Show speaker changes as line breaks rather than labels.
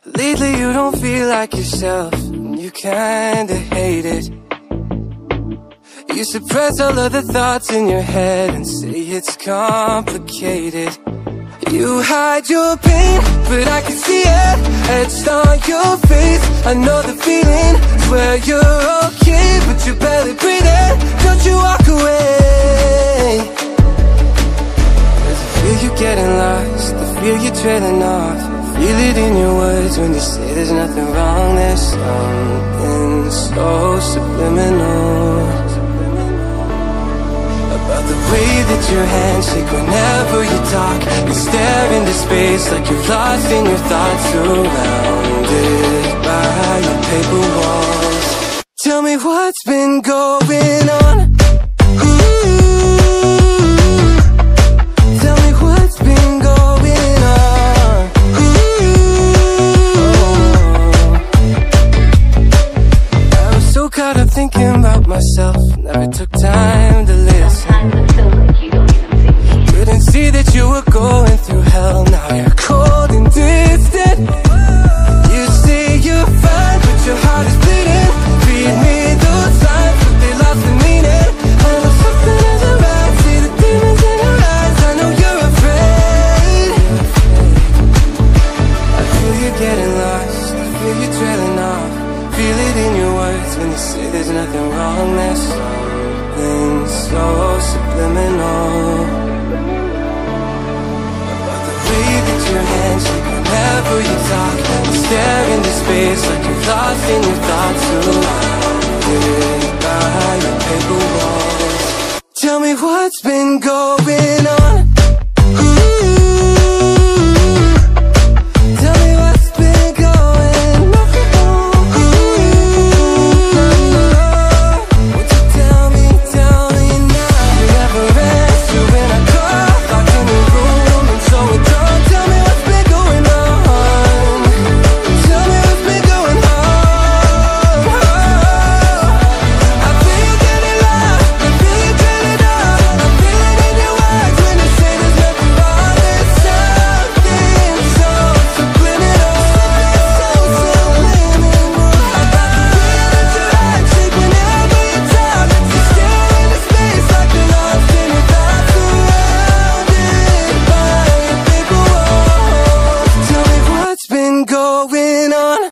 Lately you don't feel like yourself, and you kinda hate it. You suppress all of the thoughts in your head and say it's complicated. You hide your pain, but I can see it etched on your face. I know the feeling, swear you're okay, but you're barely breathing. Don't you walk away. Cause I feel you getting lost, I feel you trailing off. Feel it in your words when you say there's nothing wrong. There's something so subliminal about the way that your hands shake whenever you talk. You stare into space like you're lost in your thoughts, surrounded by your paper walls. Tell me what's been going on. Tell me what's been going on. I was so caught up thinking about myself, never took time to listen. Couldn't see that you were going through hell. Now you're cold and distant. You say you're fine, but your heart is bleeding. Read me those signs, but they lost the meaning. I know something isn't right. See the demons in your eyes. I know you're afraid. I feel you getting lost, I feel you trailing off. Feel it in your words when you say there's nothing wrong. There's something so subliminal about the way that your hands shake whenever you talk. You stare into space like you're lost in your thoughts, surrounded by your paper walls. Tell me what's been going on.